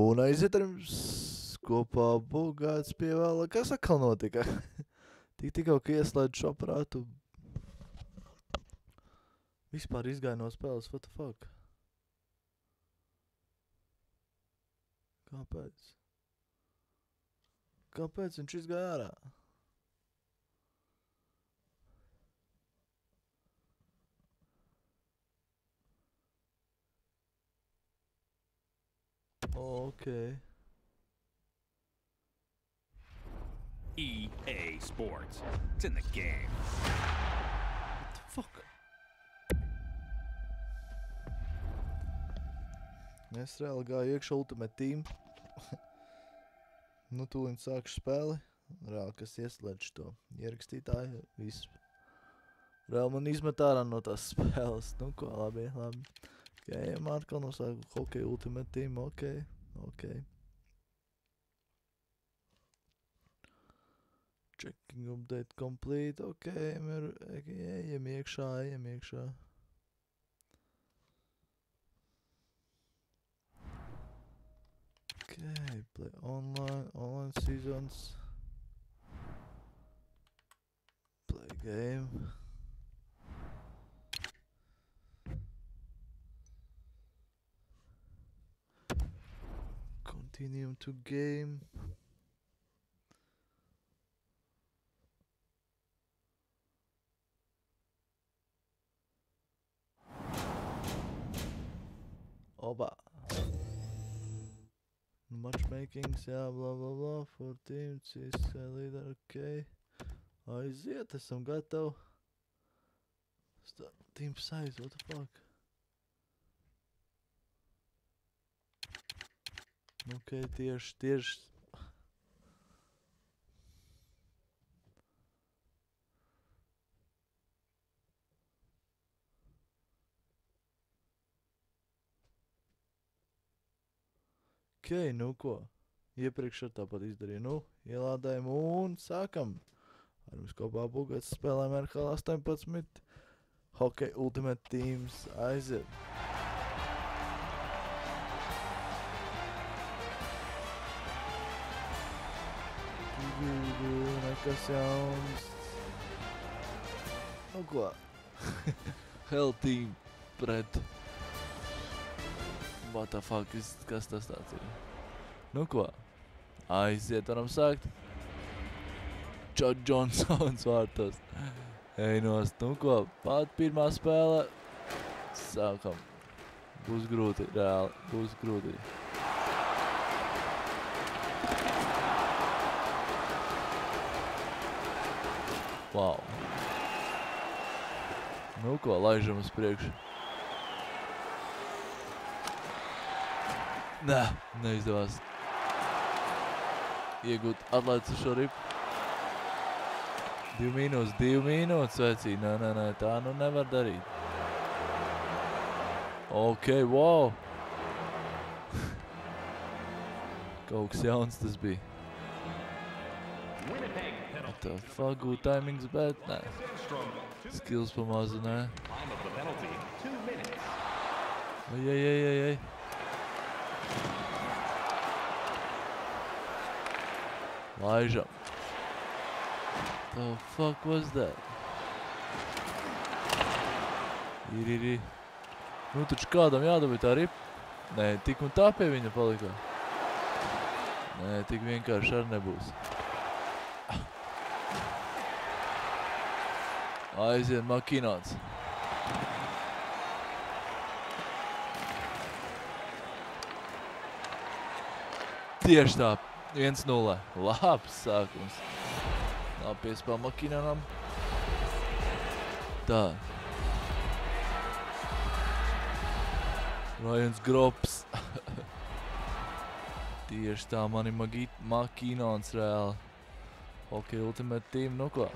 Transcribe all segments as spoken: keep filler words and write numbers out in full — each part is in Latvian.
Un aiziet ar jums kopā Bugāts pievēla. Kas atkal notika? Tik tikko, ka ieslēdz šo aparātu. Vispār izgāja no spēles, what the fuck? Kāpēc? Kāpēc viņš izgāja ārā? Okay. E A Sports. It's in the game. What the fuck? Es reāli gāju iekšā Ultimate Team. Nu, tūliņ sākšu spēli. Reāli, kas ieslēdz to ierakstītāju. Visu. Reāli man izmet ārā no tās spēles. Nu, ko, labi, labi. Game atkal nosāku Hockey Ultimate Team. Ok, ok. Checking update complete. Ok, ejam iekšā, ejam iekšā. Okay, play online, online seasons. Play game. Continue to game. Oba. Matchmakings, jā, bla bla bla, for team, C S K leader, ok. Aiziet, esam gatavi. Start team size, what the fuck? Ok, tieši, tieši. Ok, nu ko? Iepriekš ar tāpat izdarīju. Nu, ielādējam un sākam. Ar mums kopā Bugāts spēlēm R H L astoņpadsmit. Hockey Ultimate Teams aiziet. Nekas jauns. Nu ko? Hell Team pret. What the fuck, kas tas tāds ir? Nu ko? Aiziet, varam sākt. Chad Johnsons vārtos. Ej nost, nu ko? Pat pirmā spēle. Sākam. Būs grūti, reāli. Būs grūti. Wow. Nu ko, laižam uz priekšu. Nē, neizdevās. Iegūt atlaides uz šo ripu. Divi minūtes, divi minūtes, vecī. Nē, nē, nē, tā nu nevar darīt. Ok, wow. Kaut kas jauns tas bija. What the fuck, good timings, bet nē. Skills pamazu, nē. Ej, ej, ej, ej, ej. Laižam. The fuck was that? Ir, ir, ir. Nu, taču kādam jādabī tā rip. Nē, tik un tā pie viņa palikā. Nē, tik vienkārši ar nebūs. Aiziet Makinots. Tieši tā. viens nulle. Labs sākums. Labi piespēl Makinonam. Tā. Ryans Grops. Tieši tā mani Makinons reāli. Hockey Ultimate Team, nu ko?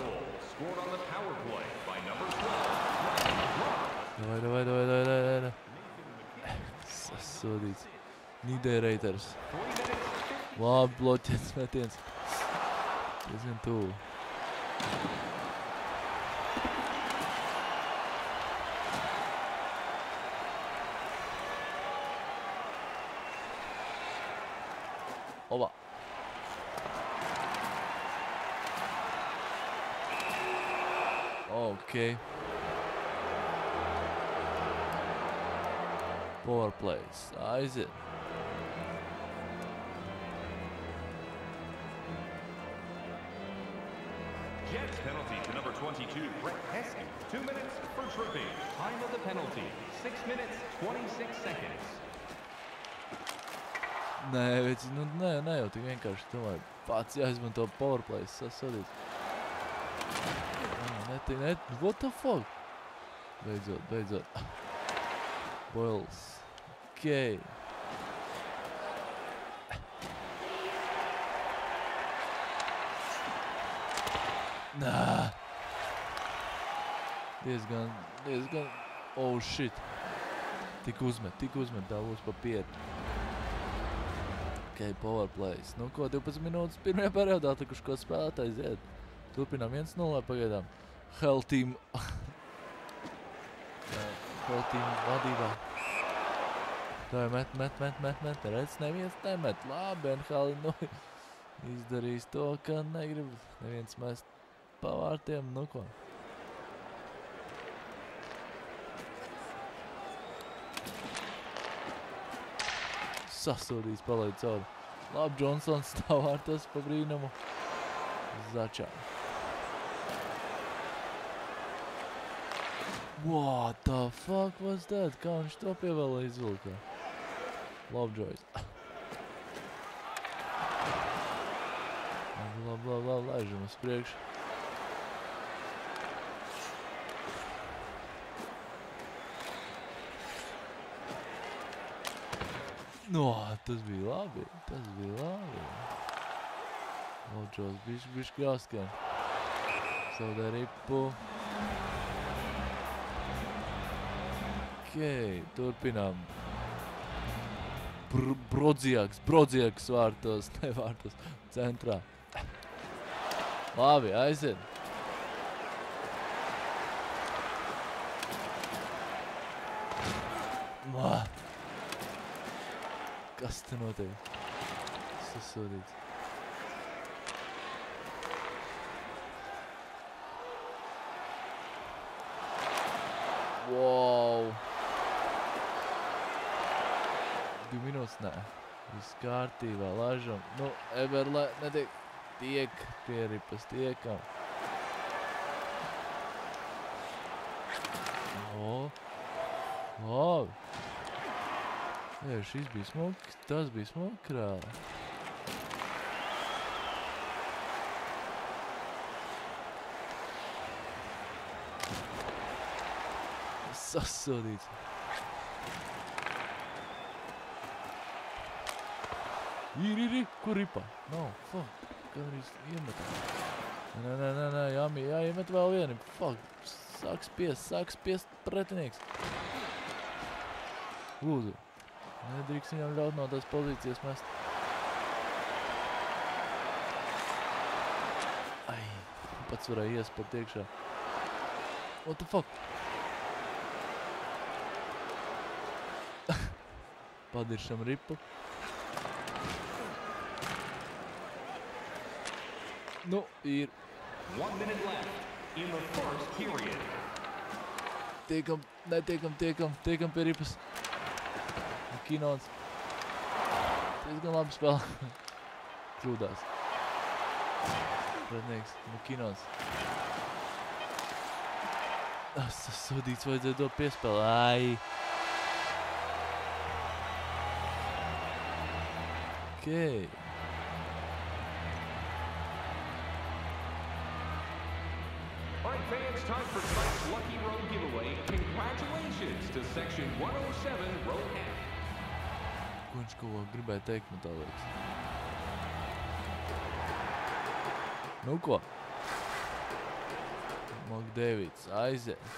Davai, davai, davai, davai, davai. Sasodīts. Nīderreiters. Labi, bloķēts metiens. Diezgan tuvu. Oba. Okay. Power plays. Aiziet. Jets penalty to number twenty-two, Brett Heskey. Two minutes for tripping. Time of the penalty, six minutes, twenty-six seconds. Nē, veci, nu nē, nē jau tik vienkārši tomēr pats jāizmanto powerplays, sasodīt. Nē, net, what the fuck? Beidzot, beidzot. Boils. Okay. Nā. Diezgan, diezgan, oh shit. Tik uzmet, tik uzmet, tā būs pa pieti. Ok, powerplays. Nu ko, divpadsmit minūtes pirmajā periodā, takuši ko spēlētājs iet. Turpinām viens nulle pagaidām. Hell team. Hell team vadībā. Tā jau met, met, met, met, met. Redz, neviens nemet. Labi, N H L nu izdarīs to, ka negrib neviens mest pa vārtiem. Nu ko. Sasodīs, palaid cauri. Labi, Johnsons stāv vārtos pa brīnumu. Začā. What the fuck was that? Kā viņš to pievēlēja izvilkā? Lovejoys. Labi, labi, labi, labi, laižam uz priekšu. No, tas bija labi, tas bija labi. Lovejoys bišķi, bišķi jāskan. Zaudē ripu. Ok, turpinām. Br Brodziaks, Brodziaks vārtos, ne vārtos, centrā. Labi, aiziet. Mā. Kas te notiek? Sasodīts. Wow. Divi minūtes, nē. Viss kārtībā, laižam. Nu, Eberle, netiek. Tiek pieripas, tiekam. O. Labi. Jā, šis bija smuki, tas bija smuki krāli. Sasodīts. Ir, ir, ir, kur ripā? Nav, fuck, kad arī iemetā. Nē, nē, nē, nē, jāmī, jāiemet vēl vieni. Fuck, sāk spiest, sāk spiest pretinieks. Lūdzu. Nedrīkst viņam ļaut no tās pozīcijas mest. Ai, pats varēja iespēt iekšā. What the fuck? Padiršam ripu. Nu, ir. One minute left in the first period. Tiekam, netiekam, tiekam, tiekam pie ripas. Kinons. Diezgan labi spēlē. Kļūdās. Pretnieks. Kinons. Sasodīts, vajadzēja to piespēlē. Ai. Okay. All right, fans, time for tonight's Lucky Road giveaway. Congratulations to Section one oh seven, Row F. Ko viņš ko gribēja teikt, man tā liekas. Nu ko? Makdēvīts, aiziet.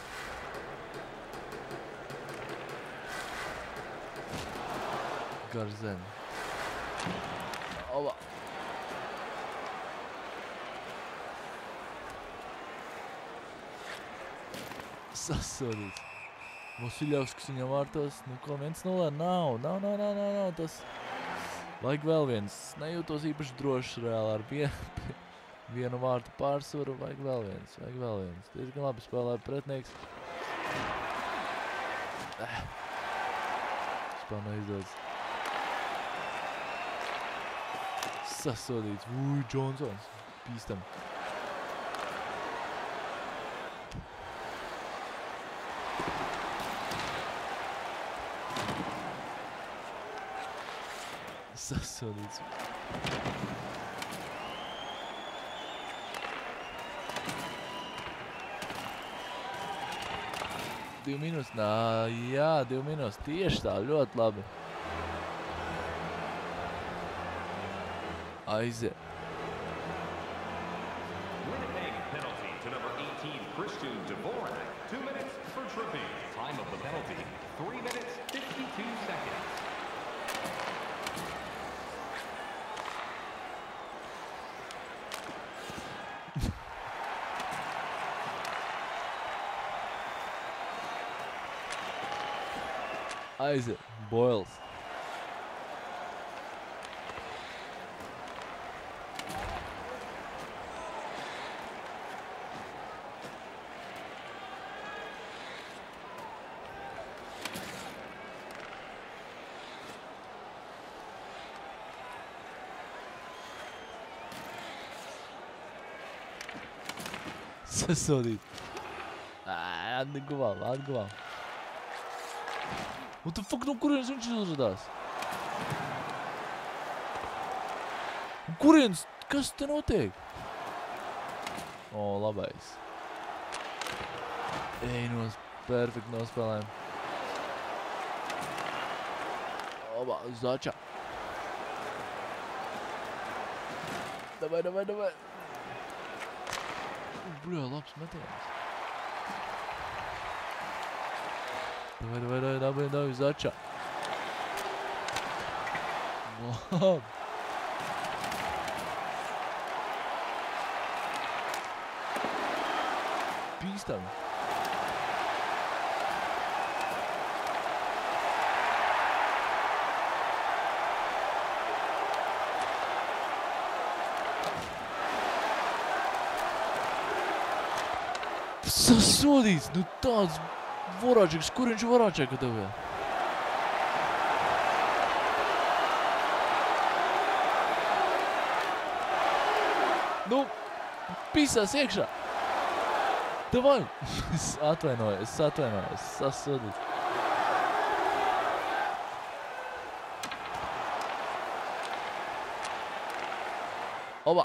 Gar zemi. Oba. Sasodīts. Vasiļevskis viņam vārtos. Nu ko, viens nulle? Nav, nav, nav, nav, nav, nav. Tas Vajag vēl viens. Nejūtos īpaši drošs reāli ar vienu, vienu vārtu pārsvaru. Vajag vēl viens. Vajag vēl viens. Diezgan labi spēlē pretnieks. Spēl neizdodas. Sasodīts. Ui, Johnsons. Pīstam. Sasodīts. Divi minūtes. Nā, jā, divi minūtes. Tieši tā, ļoti labi. Aiziet. Winnipeg penalty to number eighteen, Christian Dvorak. Two minutes for tripping. Time of the penalty, three minutes, fifty-two seconds. Aiziet. Boils. Sasodīt. Ā, atguvām, atguvām. What the fuck, no kurienes viņš izradās? Kurienes? Kas te notiek? O, labais. Ej, nos, perfekti nospēlējam. Oba, Zača. Davai, davai, davai. Bļā, labs metiens. Davai, davai, davai, davai, davai, Zača. Labi. Pīstam. Sasodīts, nu tāds vorāčeks, kur viņš vorāčeka tev vēl? Nu, pisās iekšā. Davai. Es atvainoju, es atvainoju, es sasodīts. Oba.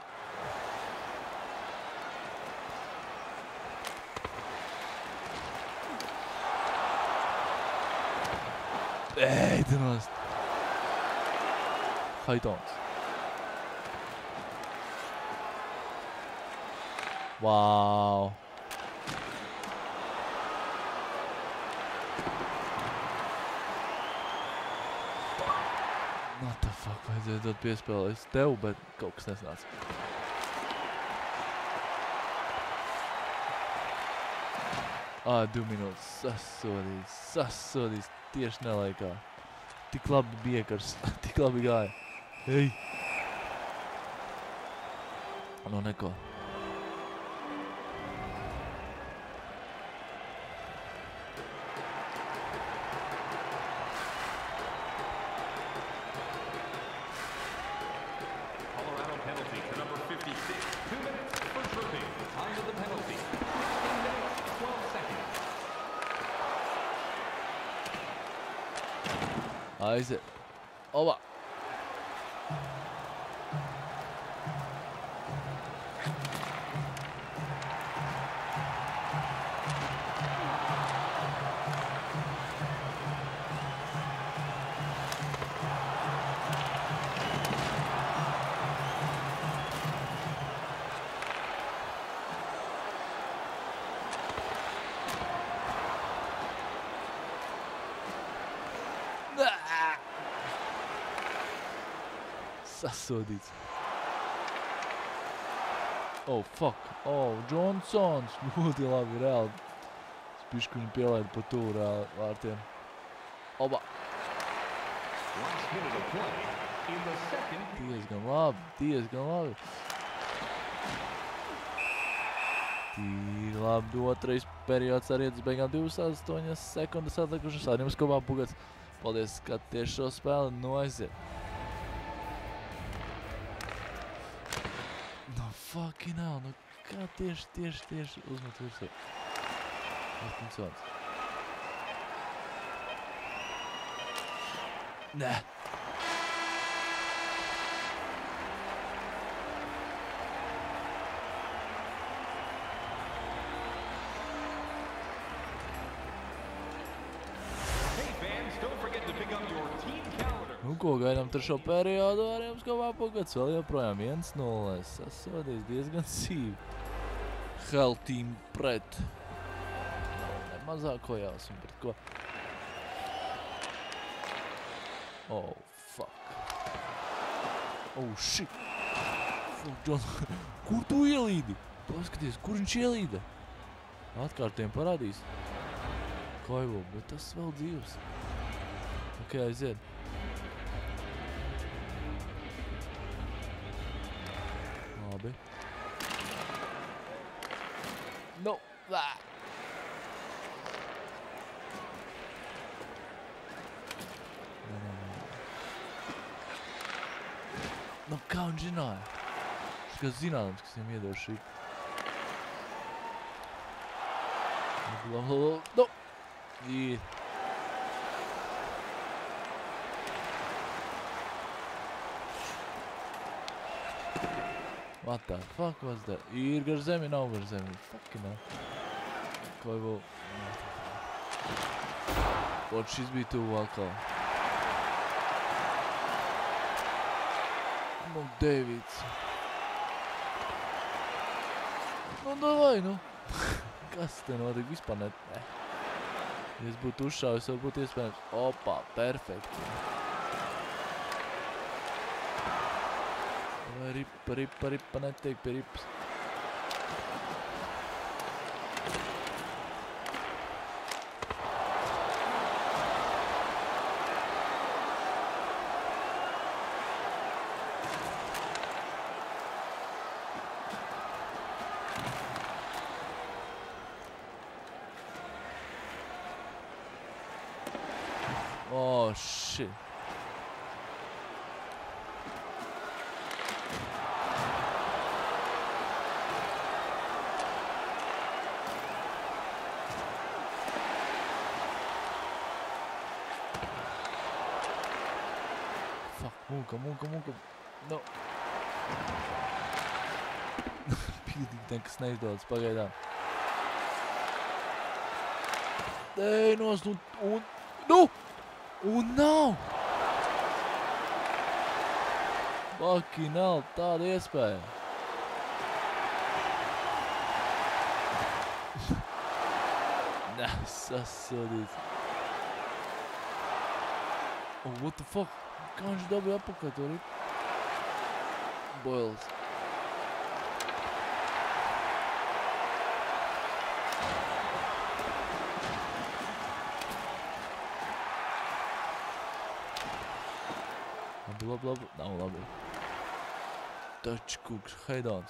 Ej, tu nost. Haitons. Wow. What the fuck, vajadzēja dot piespēlēt tev, bet kaut kas nesnāca. Ā, divi minūtes. Sasodīts, sasodīts. Tieši nelaikā. Tik labi bija, kars. Tik labi gāja. Ej. No neko. Colorado penalty to number fifty-six. Two minutes for tripping. Time of the penalty, sixteen minutes, twelve seconds. Aiziet. Oba. Sasodīts. Oh, fuck. Oh, Johnsons. Ļoti labi, reāli. Es pišku viņu pielaidu pa tuvu reāli vārtiem. Oba. Last minute of play. in the second. Diezgan labi, diezgan labi. Tīri labi, otrais periods ar ietas beigām divdesmit astoņas sekundes atlikušas. Ar jums kopā Bugats. Paldies, skaties šo spēli, noiziet. No fucking hell, nu kā tieši, tieši, tieši uzmet virsū. Atkinsons. Nē. Nu, ko gaidām trešo periodu, ar jums kopā Bugats vēl joprojām viens nulle. Sasodīs diezgan sīvi. Hell team pret. Ne mazāko jāsum pret ko. Oh, fuck. Oh, shit. Fuck, John. Kur tu ielīdi? Paskaties, kur viņš ielīda? Atkārtiem parādīs. Koivo, bet tas vēl dzīvs. Ok, aiziet. Labi. No. Ah. Nē, nē, nē. Nu, kā viņš zināja? Viņš kā zinādams, kas viņam iedod šī. No. Īt. What the fuck was that? Ir gar zemi, nav gar zemi. Fucking hell. Koivo. Ot, šis bija tuvu atkal. Nu, Davids. Nu, davai, nu. Kas te notika? Vispār net... Ne. Ja es būtu uzšāvis, varbūt iespējams. Opā, perfekti. Vai ripa, ripa, ripa, netiek pie ripas. Oh, shit. Mūka, mūka, mūka. No. Pildīgi nekas neizdodas pagaidām. Ej, nos, nu, un, nu! Un nav! Fucking hell, tāda iespēja. Nē, sasodīts. Oh, what the fuck? Kā viņš dabīja apakaļ to ripu? Boils. Labi, labi, labi. Nav labi. Touch cooks, heidons.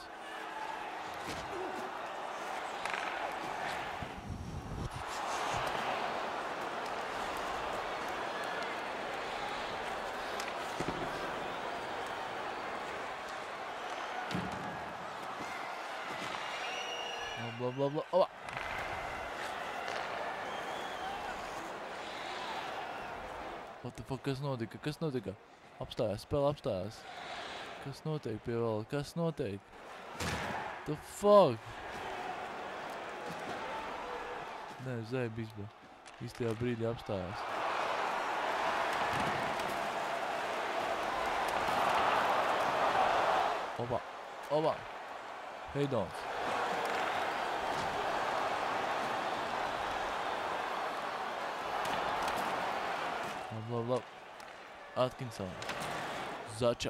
Blah, blah, blah. Oh. What the fuck, kas notika? Kas notika? Apstājās, spēle apstājās. Kas notiek pie vēl? Kas notiek? The fuck? Nē, zēja bizba. Īstajā brīdī apstājās. Oba, oba. Heidons. Labi, labi, labi. Atkinson. Zača.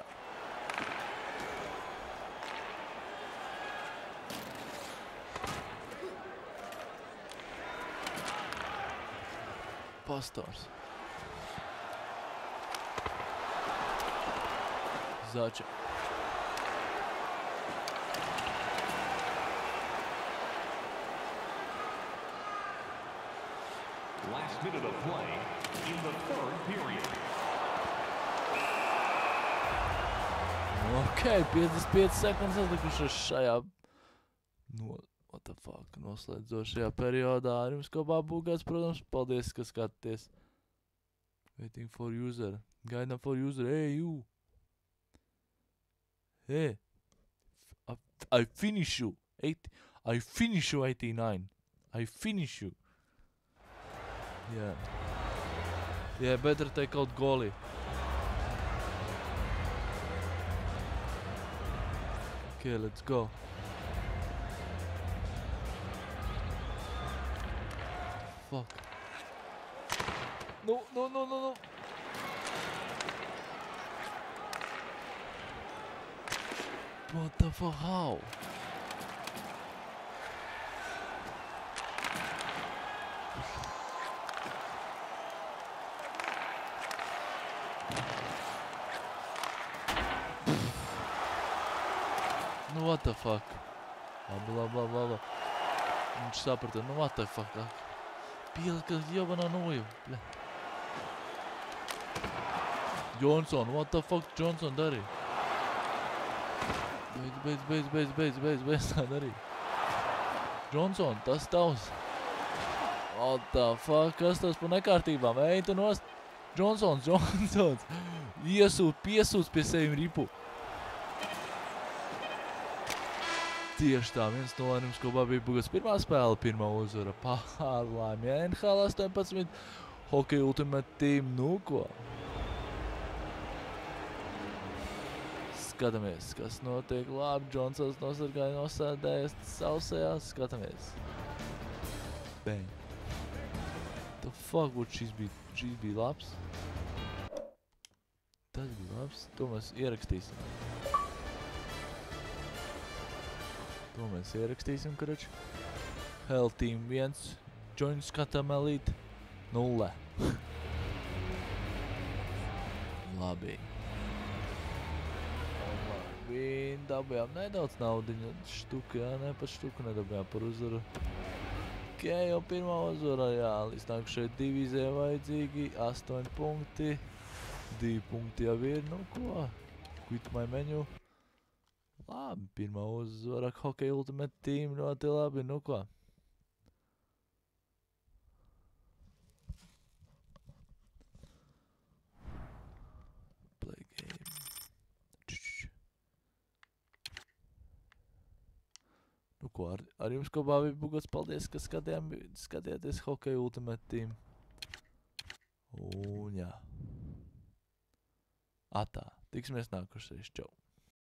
Pastors. Zača. Last minute of play in the third period. Ok, piecdesmit piecas sekundes atlikušas šajā no, what the fuck, noslēdzošajā periodā. Ar jums kopā būgāds, protams, paldies, ka skaties. Waiting for user. Gaidām for user. Hey, you. Hey. I, I finish you. Eight, I finish you eighty-nine. I finish you. Yeah. Yeah, better take out goalie. Okay, let's go. Fuck. No, no, no, no, no. What the fuck? How? Nu, what the fuck? Labi, labi, labi, labi. Viņš saprata, nu, what the fuck? Pielika jebana noju. Johnson, what the fuck Johnson darīja? Beidz, beidz, beidz, beidz, beidz, beidz, beidz tā darīja. Johnson, tas tavs. What the fuck? Kas tas par nekārtībām? Ej, tu nost. Johnsons, Johnsons. Iesūt, piesūts pie sevim ripu. Tieši tā, viens no laimības kopā bija būgāds pirmā spēle, pirmā uzvara pārlaimi. N H L astoņpadsmit, Hockey Ultimate Team, nu ko? Skatāmies, kas notiek. Labi, Johnsons nosargāja nosēdējies sausajās. Skatāmies. Bang. The fuck, what šis bija, šis bija labs? Tas bija labs. To mēs ierakstīsim. To mēs ierakstīsim, karač. Hell Team viens, Join skatām Elite nulle. Labi. Labi, dabējām nedaudz naudiņu. Štuku, jā, ne pat štuku nedabējām par uzvaru. Ok, jau pirmā uzvara, jā, līdz nākušai divīzē vajadzīgi, astoņi punkti. Divi punkti jau ir, nu ko? Quit my menu. Labi, pirmā uzvara Hockey Ultimate Team, ļoti labi, nu ko? Play game. Nu ko, ar, ar jums kopā bija būgāds, paldies, ka skatījām, skatījāties Hockey Ultimate Team. Un jā. Atā, tiksimies nākušais, čau.